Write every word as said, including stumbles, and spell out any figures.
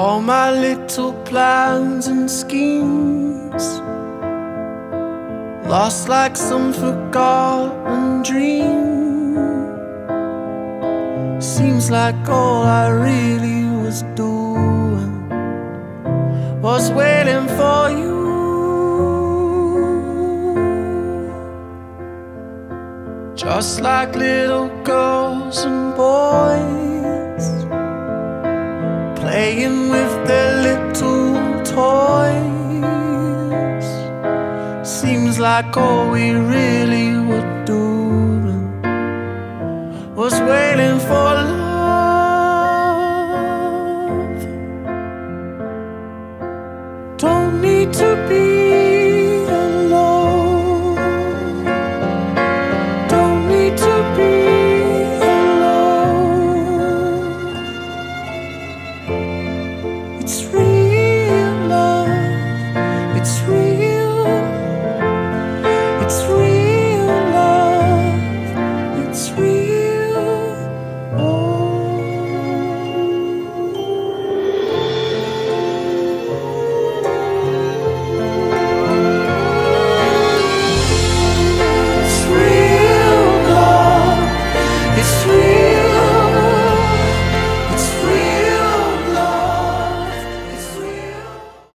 all my little plans and schemes, lost like some forgotten dream. Seems like all I really was doing was waiting for you. Just like little girls and boys playing with their little toys. Seems like all we really were doing was waiting for love. Don't need to be